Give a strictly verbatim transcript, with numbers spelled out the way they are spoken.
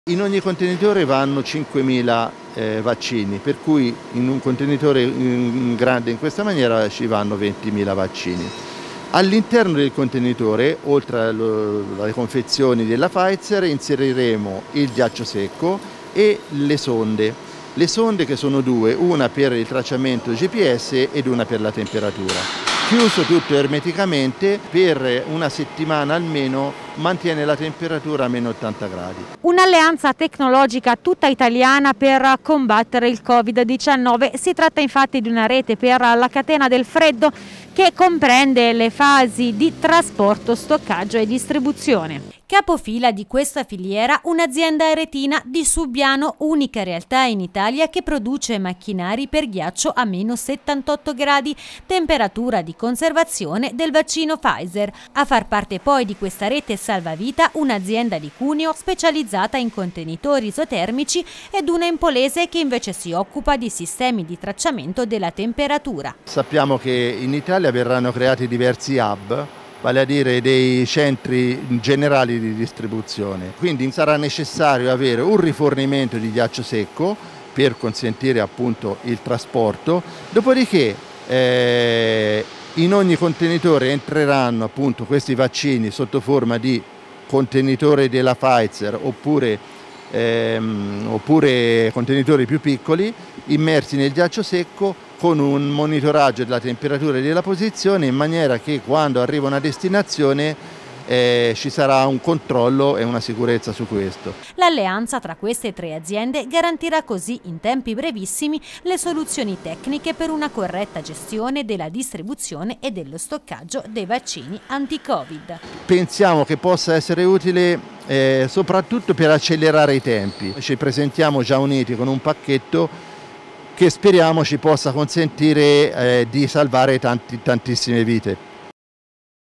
In ogni contenitore vanno cinquemila eh, vaccini, per cui in un contenitore in grande in questa maniera ci vanno ventimila vaccini. All'interno del contenitore, oltre alle confezioni della Pfizer, inseriremo il ghiaccio secco e le sonde. Le sonde che sono due, una per il tracciamento G P S ed una per la temperatura. Chiuso tutto ermeticamente, per una settimana almeno mantiene la temperatura a meno ottanta gradi. Un'alleanza tecnologica tutta italiana per combattere il Covid diciannove. Si tratta infatti di una rete per la catena del freddo che comprende le fasi di trasporto, stoccaggio e distribuzione. Capofila di questa filiera un'azienda aretina di Subiano, unica realtà in Italia che produce macchinari per ghiaccio a meno settantotto gradi, temperatura di conservazione del vaccino Pfizer. A far parte poi di questa rete salvavita un'azienda di Cuneo specializzata in contenitori isotermici ed una empolese che invece si occupa di sistemi di tracciamento della temperatura. Sappiamo che in Italia verranno creati diversi hub, vale a dire dei centri generali di distribuzione, quindi sarà necessario avere un rifornimento di ghiaccio secco per consentire appunto il trasporto, dopodiché eh, in ogni contenitore entreranno appunto questi vaccini sotto forma di contenitore della Pfizer oppure, ehm, oppure contenitori più piccoli immersi nel ghiaccio secco con un monitoraggio della temperatura e della posizione, in maniera che quando arrivano a destinazione eh, ci sarà un controllo e una sicurezza su questo. L'alleanza tra queste tre aziende garantirà così in tempi brevissimi le soluzioni tecniche per una corretta gestione della distribuzione e dello stoccaggio dei vaccini anti-Covid. Pensiamo che possa essere utile eh, soprattutto per accelerare i tempi. Ci presentiamo già uniti con un pacchetto che speriamo ci possa consentire eh, di salvare tanti, tantissime vite.